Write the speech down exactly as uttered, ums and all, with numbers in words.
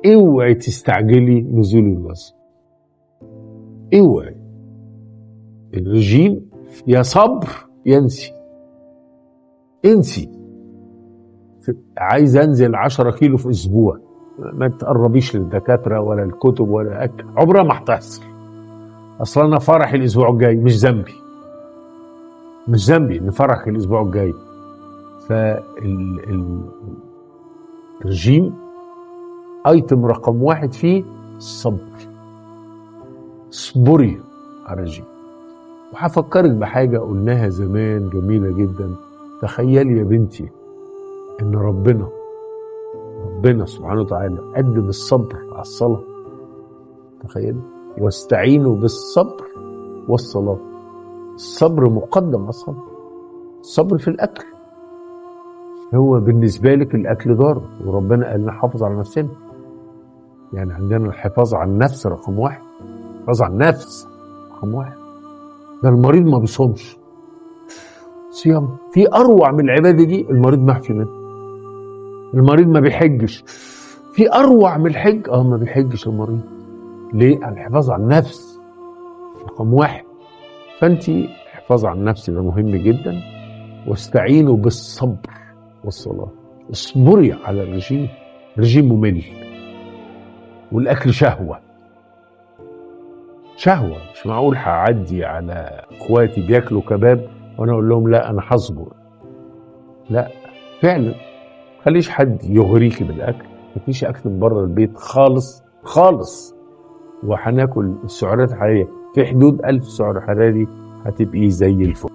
اوعي تستعجلي نزول الوزن، اوعي. الرجيم يا صبر ينسي، انسي. عايز انزل عشرة كيلو في اسبوع، ما تقربيش للدكاتره ولا الكتب ولا اكل، عمرها ما هتحصل. اصلا انا فرح الاسبوع الجاي، مش ذنبي مش ذنبي ان فرح الاسبوع الجاي. فالرجيم ايتم رقم واحد فيه الصبر. اصبري على الرجيم. وهفكرك بحاجه قلناها زمان جميله جدا. تخيلي يا بنتي ان ربنا ربنا سبحانه وتعالى قدم الصبر على الصلاه. تخيلي، واستعينوا بالصبر والصلاه. الصبر مقدم على الصلاه. الصبر في الاكل، هو بالنسبه لك الاكل ضار، وربنا قال نحافظ على نفسنا. يعني عندنا الحفاظ على النفس رقم واحد. الحفاظ على النفس رقم واحد. ده المريض ما بيصومش صيام، في اروع من العباده دي المريض محفي منه. المريض ما بيحجش، في اروع من الحج اه ما بيحجش المريض. ليه؟ الحفاظ على النفس رقم واحد. فانت الحفاظ على النفس ده مهم جدا. واستعينوا بالصبر والصلاه. اصبري على الرجيم. الرجيم ممل، والاكل شهوه شهوه. مش معقول هعدي على اخواتي بياكلوا كباب وانا اقول لهم لا انا هصبر. لا فعلا، خليش حد يغريكي بالاكل. مفيش اكل من بره البيت خالص خالص. وهناكل السعرات الحراريه في حدود ألف سعر حراري، هتبقي زي الفل.